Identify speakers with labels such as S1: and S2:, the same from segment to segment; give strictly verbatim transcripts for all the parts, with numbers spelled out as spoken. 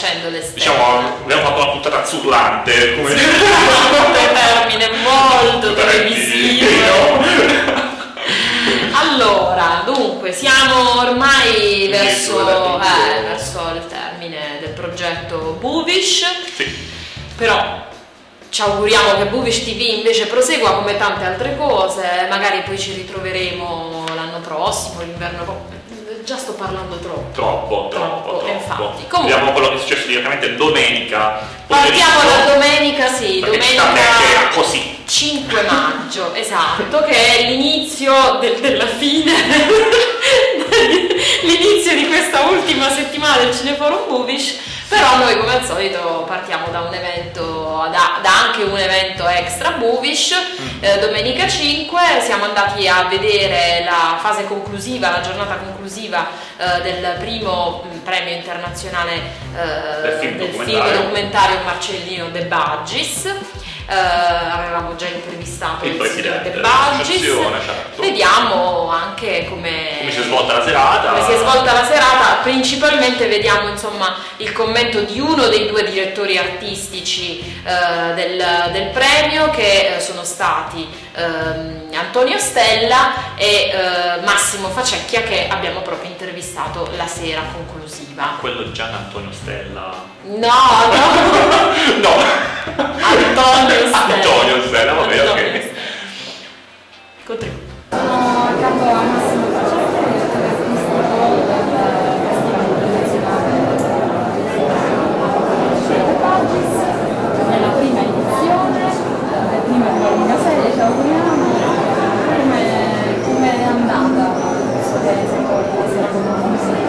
S1: facendo l'esterno.
S2: Diciamo, abbiamo fatto una puntata azzurrante, come
S1: un termine molto televisivo. Allora, dunque, siamo ormai verso, eh, verso il termine del progetto Bovish,
S2: sì.
S1: Però ci auguriamo che Bovish T V invece prosegua come tante altre cose, magari poi ci ritroveremo l'anno prossimo, l'inverno. Già sto parlando troppo.
S2: Troppo, troppo,
S1: troppo. Infatti. Comunque,
S2: vediamo quello che è successo direttamente domenica.
S1: Partiamo da domenica, sì, domenica
S2: così.
S1: cinque maggio, esatto, che è l'inizio del, della fine, l'inizio di questa ultima settimana del Cineforum Bovish. Però noi come al solito partiamo da un evento, da, da anche un evento extra Bovish. eh, domenica cinque siamo andati a vedere la fase conclusiva, la giornata conclusiva eh, del primo mh, premio internazionale eh,
S2: del film
S1: del
S2: documentario,
S1: film documentario Marcellino De Bagis. Uh, avevamo già intervistato
S2: il,
S1: il
S2: presidente
S1: De Bagis,
S2: certo.
S1: Vediamo anche come,
S2: come si è svolta la serata
S1: come si è svolta la serata, principalmente vediamo insomma il commento di uno dei due direttori artistici uh, del, del premio, che uh, sono stati uh, Antonio Stella e uh, Massimo Facecchia, che abbiamo proprio intervistato la sera conclusiva.
S2: Quello Gian Antonio Stella?
S1: No, no,
S2: no.
S1: Antonio Stella.
S2: Antonio Stella, vabbè,
S1: Antonio
S2: ok.
S1: Stella. Contributo.
S3: Sono a capo a Massimo Facecchia, direttore artistico del Festival Internazionale De Bagis, nella prima edizione, del primo di una lunga serie. Ci auguriamo. Come, come è andata l'esperienza di sera con la musica?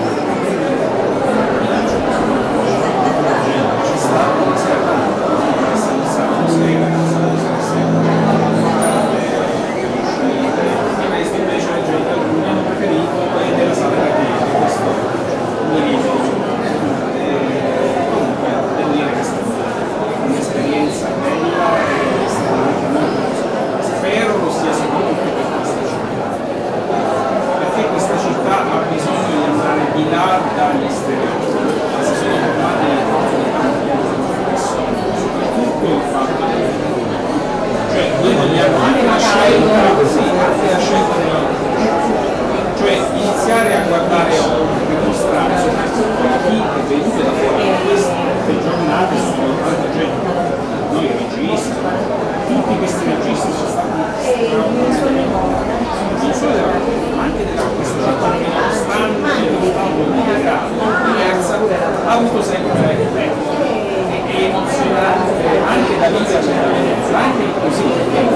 S4: Cioè iniziare a guardare oltre, dimostrare soprattutto a chi è venuto da fuori da queste giornate sono tanta gente, noi registi, tutti questi registi sono stati straordinari, anche della questa città che nonostante lo stato integrato diversa ha avuto sempre e emozionante anche da lì anche così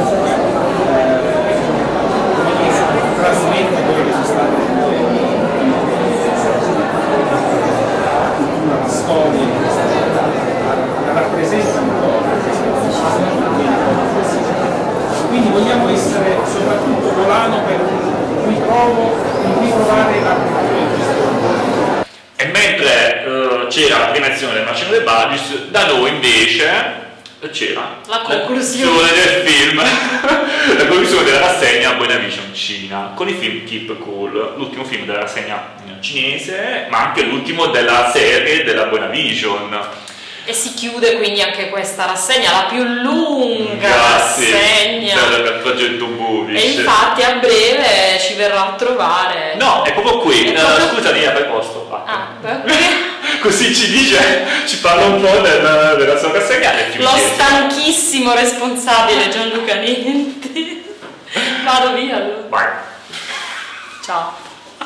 S4: trasmette quello che sono state la storia di questa città, la rappresenta un po', quindi vogliamo essere soprattutto volano per cui provo in cui provare la cultura.
S2: E mentre uh, c'era la prima edizione del Marcellino De Bagis, da noi invece c'era
S1: la conclusione
S2: del film, la conclusione della rassegna Buenavision Cina, con il film Keep Cool, l'ultimo film della rassegna cinese, ma anche l'ultimo della serie della Buenavision.
S1: E si chiude quindi anche questa rassegna, la più lunga
S2: Grazie,
S1: rassegna
S2: del progetto Bovish.
S1: E infatti a breve ci verrà a trovare.
S2: No, è proprio qui.
S1: È proprio...
S2: Uh, scusa, Nia, per posto.
S1: Ah, perché?
S2: Così ci dice, ci parla un po' del, della sua rassegna.
S1: Lo stanchissimo responsabile Gianluca Nienti. Vado via allora.
S2: Vai.
S1: Ciao.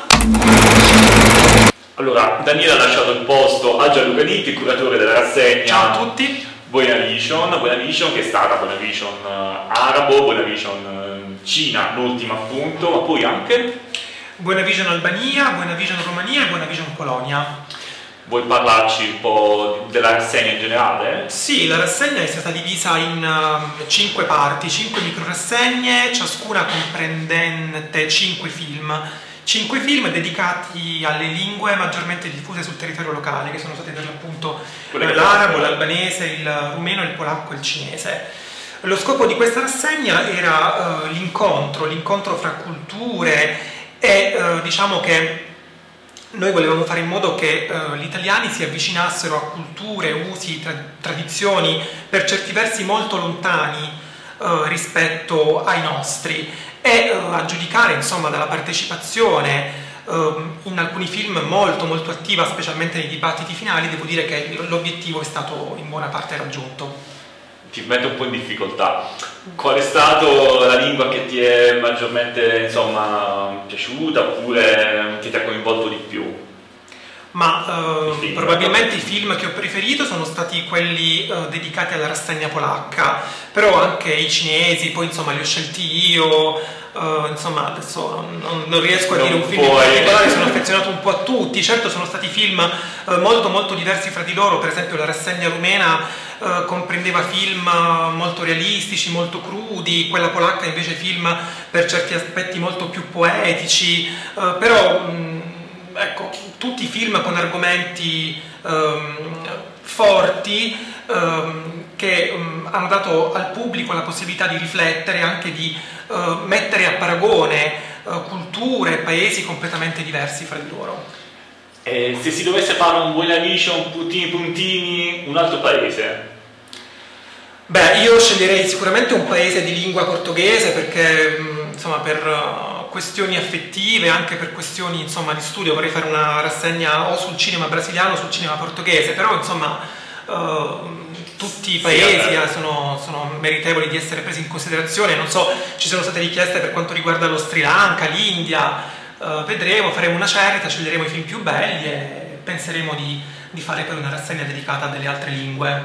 S2: Allora, Daniele ha lasciato il posto a Gianluca Nitti, il curatore della rassegna.
S5: Ciao a tutti.
S2: Buenavision, Buenavision che è stata Buenavision arabo, Buenavision Cina, l'ultima appunto, ma poi anche
S5: Buenavision Albania, Buenavision Romania e Buenavision Polonia.
S2: Vuoi parlarci un po' della rassegna in generale?
S5: Sì, la rassegna è stata divisa in uh, cinque parti, cinque microrassegne, ciascuna comprendente cinque film. Cinque film dedicati alle lingue maggiormente diffuse sul territorio locale, che sono state per l'appunto l'arabo, l'albanese, il rumeno, il polacco e il cinese. Lo scopo di questa rassegna era uh, l'incontro, l'incontro fra culture e uh, diciamo che noi volevamo fare in modo che uh, gli italiani si avvicinassero a culture, usi, tra tradizioni per certi versi molto lontani uh, rispetto ai nostri, e uh, a giudicare insomma dalla partecipazione uh, in alcuni film molto molto attiva, specialmente nei dibattiti finali. Devo dire che l'obiettivo è stato in buona parte raggiunto.
S2: Ti metto un po' in difficoltà. Qual è stata la lingua che ti è maggiormente, insomma, piaciuta, oppure che ti ha coinvolto di più?
S5: Ma uh, film, probabilmente i film che ho preferito sono stati quelli uh, dedicati alla rassegna polacca, però anche i cinesi, poi insomma li ho scelti io, uh, insomma adesso non, non riesco a non dire un film in particolare, sono affezionato un po' a tutti. Certo sono stati film uh, molto molto diversi fra di loro, per esempio la rassegna rumena Uh, comprendeva film uh, molto realistici, molto crudi, quella polacca invece film per certi aspetti molto più poetici, uh, però mh, ecco, tutti film con argomenti um, forti um, che um, hanno dato al pubblico la possibilità di riflettere, anche di uh, mettere a paragone uh, culture, paesi completamente diversi fra di loro.
S2: E se si dovesse fare un Buena Vision, puntini puntini, un altro paese?
S5: Beh, io sceglierei sicuramente un paese di lingua portoghese, perché insomma per uh, questioni affettive, anche per questioni insomma di studio, vorrei fare una rassegna o sul cinema brasiliano o sul cinema portoghese, però insomma uh, tutti i paesi uh, sono, sono meritevoli di essere presi in considerazione. Non so, ci sono state richieste per quanto riguarda lo Sri Lanka, l'India, uh, vedremo, faremo una scelta, sceglieremo i film più belli e penseremo di, di fare poi una rassegna dedicata a delle altre lingue.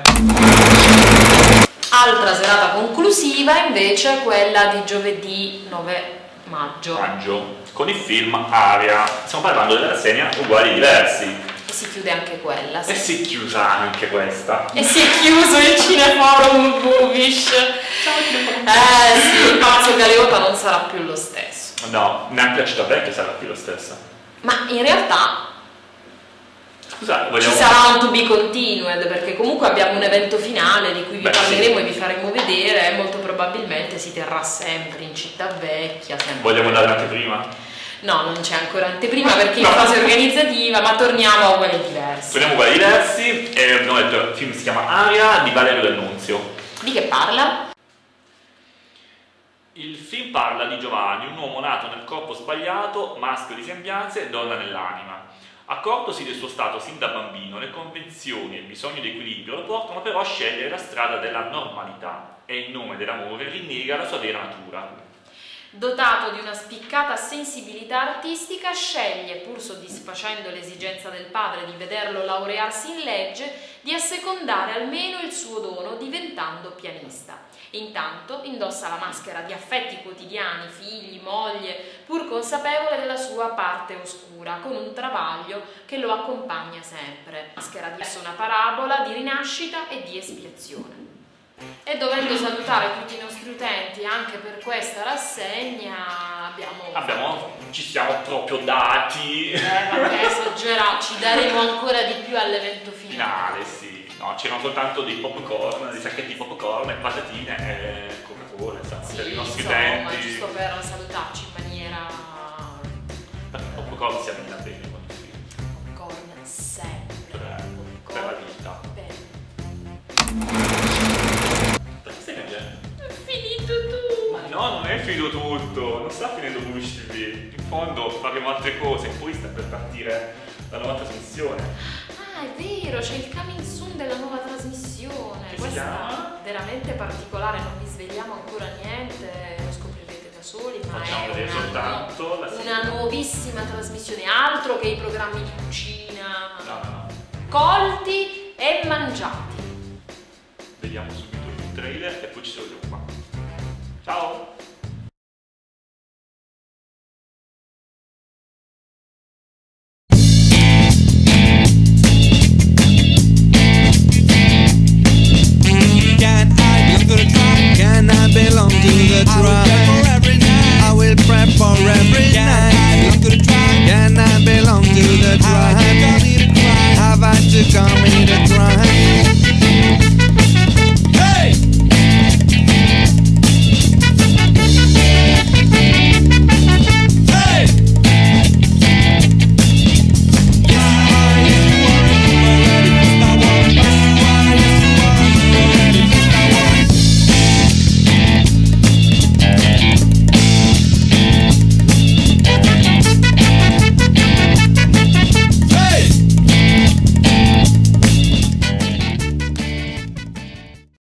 S1: Altra serata conclusiva invece quella di giovedì nove maggio.
S2: Maggio, con il film Aria. Stiamo parlando della rassegna Uguali Diversi.
S1: E si chiude anche quella. Sì.
S2: E si è chiusa anche questa.
S1: E si è chiuso il Cineforum Movies. Eh sì, il Palazzo Galeota non sarà più lo stesso.
S2: No, neanche la Città Vecchia sarà più lo stesso.
S1: Ma in realtà
S2: Scusate, vogliamo...
S1: ci sarà un to be continued, perché comunque abbiamo un evento finale di cui vi Beh, parleremo sì. e vi faremo vedere, e molto probabilmente si terrà sempre in Città Vecchia. Sempre.
S2: Vogliamo andare anteprima?
S1: No, non c'è ancora anteprima perché no. in fase organizzativa, ma torniamo a Uguali Diversi.
S2: Torniamo a Uguali Diversi, e abbiamo detto il film si chiama Aria di Valerio D'Annunzio.
S1: Di che parla?
S2: Il film parla di Giovanni, un uomo nato nel corpo sbagliato, maschio di sembianze e donna nell'anima. Accortosi del suo stato sin da bambino, le convenzioni e il bisogno di equilibrio lo portano però a scegliere la strada della normalità e in nome dell'amore rinnega la sua vera natura.
S1: Dotato di una spiccata sensibilità artistica, sceglie, pur soddisfacendo l'esigenza del padre di vederlo laurearsi in legge, di assecondare almeno il suo dono diventando pianista. Intanto indossa la maschera di affetti quotidiani, figli, moglie, pur consapevole della sua parte oscura, con un travaglio che lo accompagna sempre. Maschera di una parabola di rinascita e di espiazione. E dovendo salutare tutti i nostri utenti anche per questa rassegna, abbiamo...
S2: abbiamo ci siamo proprio dati...
S1: Eh, vabbè, esagerato, ci daremo ancora di più all'evento finale.
S2: Finale, sì. No, c'erano soltanto dei popcorn, dei sacchetti di popcorn e patatine e Coca-Cola, insomma,
S1: sì,
S2: per i nostri
S1: insomma,
S2: utenti.
S1: giusto per salutarci in maniera...
S2: Il popcorn si abbina bene quando si...
S1: Popcorn sempre.
S2: Per,
S1: popcorn
S2: per la vita.
S1: Bene.
S2: Perché stai piangendo?
S1: È finito tu!
S2: Ma no, non è finito tutto, non sta finendo Movies T V. In fondo faremo altre cose, poi sta per partire la nuova trasmissione.
S1: Ah, è vero, c'è il coming soon della nuova trasmissione.
S2: Che
S1: Questa
S2: si chiama?
S1: è veramente particolare, non vi svegliamo ancora niente, lo scoprirete da soli, ma
S2: Facciamo
S1: è
S2: vedere
S1: una,
S2: soltanto la
S1: una nuovissima trasmissione, altro che i programmi di cucina.
S2: No, no, no.
S1: Colti e mangiati.
S2: Vediamo subito il trailer e poi ci vediamo qua. Ciao!